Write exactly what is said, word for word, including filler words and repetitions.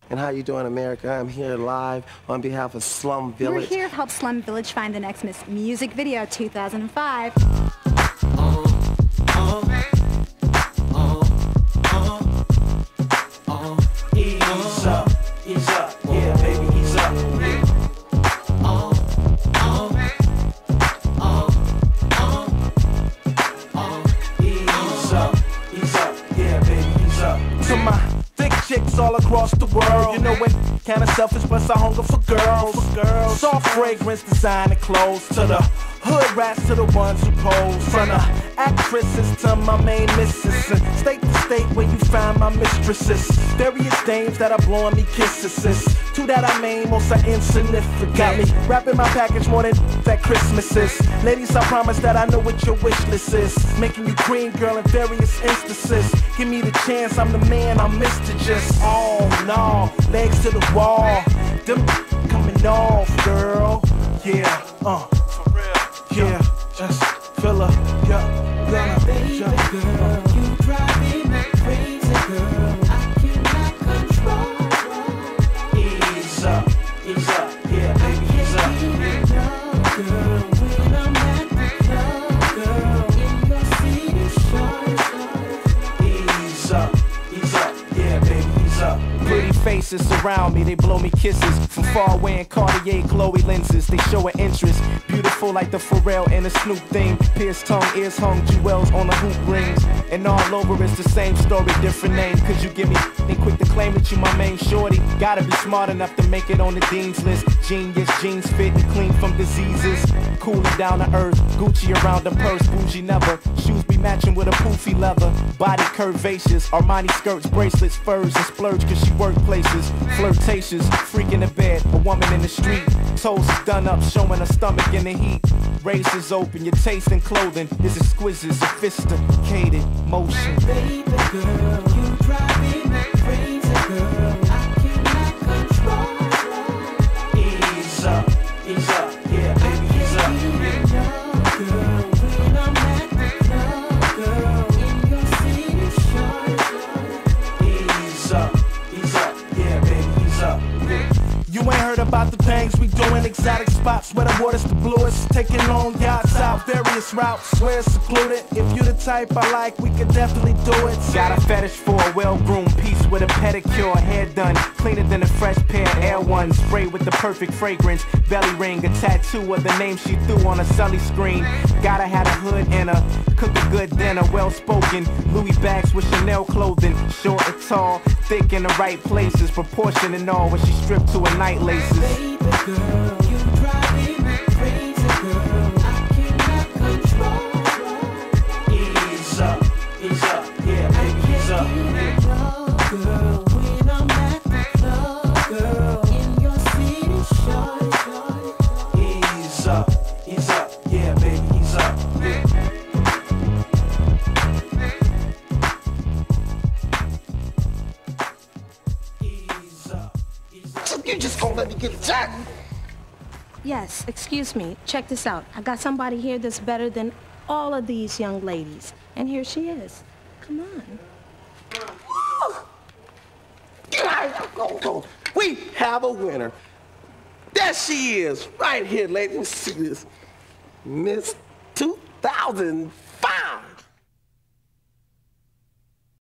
And how you doing, America? I'm here live on behalf of Slum Village. We're here to help Slum Village find the next Miss Music Video two thousand five. Uh, uh, uh, uh, uh, ease up, ease up, yeah, baby, ease up. Uh, uh, uh, uh, uh, ease up, ease up, yeah, baby, ease up. To my thick chicks all across the world, you know what? Kinda selfish, but I hunger for girls. For girls. Soft fragrance, designer clothes. To the hood rats, to the ones who pose. From the actresses to my main missus. And state to state where you find my mistresses. Various dames that are blowing me kisses. Two that I main, most are insignificant. Got me wrapping my package more than that Christmas is. Ladies, I promise that I know what your wish list is. Making you cream, girl, in various instances. Give me the chance, I'm the man, I'm Mister Just. Oh no, legs to the wall. Them coming off, girl. Yeah, uh, for real. Yeah, just fill up, yeah, gonna, Baby yeah, girl, you drive me crazy, girl. I cannot control. Ease up, ease up, yeah, baby, ease up. Girl, when I'm at the club, girl, in your city, short, ease up, ease up, yeah, baby, ease up. Pretty faces surround me, they blow me kisses. From far away in Cartier Chloe lenses, they show an interest. Beautiful like the Pharrell and the Snoop thing. Pierced tongue, ears hung, jewels on the hoop rings. And all over it's the same story, different name. Cause you give me and quick to claim that you my main shorty. Gotta be smart enough to make it on the dean's list. Genius, jeans fit and clean from diseases. Cool and down to earth, Gucci around the purse, bougie never. Shoes be matching with a poofy leather. Body curvaceous, Armani skirts, bracelets, furs, and splurge cause she workplaces. Flirtatious, freak in the bed, a woman in the street. Toes done up, showing her stomach in the heat. Razors open, your taste in clothing is exquisite, sophisticated motion. Baby girl, you drive me crazy, girl. I cannot control. Ease up, ease up, yeah, baby, ease up. Girl, when I'm at the club, girl, in your city, short, Ease up, ease up, yeah, baby, ease up. You ain't heard about the things we doing, exotic spots where the water's the bluest. Taking long yachts out various routes where it's secluded. If you the type I like, we could definitely do it. Got a fetish for a well-groomed piece with a pedicure, hair done, cleaner than a fresh pair of Air Ones. Spray with the perfect fragrance, belly ring, a tattoo of the name she threw on a Sully screen. Gotta have a hood and a cook a good dinner, well-spoken. Louis bags with Chanel clothing, short and tall, thick in the right places, proportion and all when she stripped to her night laces. baby girl, you drive me crazy, girl. I cannot control. Ease up, ease up, yeah, baby, ease up. Girl, when I'm at the club, girl, in your city, short, Ease up, ease up, yeah, baby, ease up. Ease up, ease up. You just gonna let me get a jack? Yes, excuse me. Check this out. I got somebody here that's better than all of these young ladies. And here she is. Come on. Go, go. We have a winner. There she is, right here, ladies. See this. Miss two thousand